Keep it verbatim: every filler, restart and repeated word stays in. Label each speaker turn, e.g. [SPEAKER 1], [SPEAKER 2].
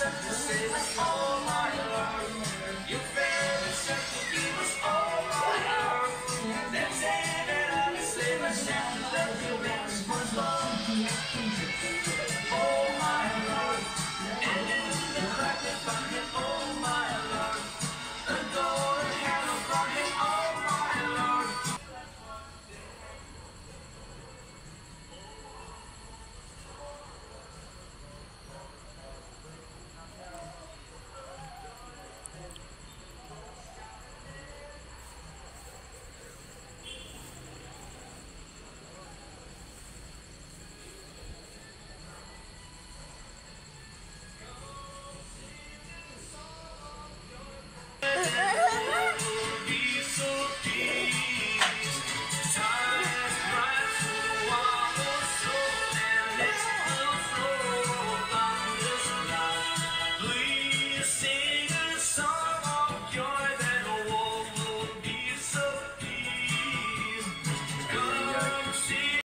[SPEAKER 1] shut to save us all my love. Your fairy shut to give us all my love. Them say that I'm a slave, but now love you very much more.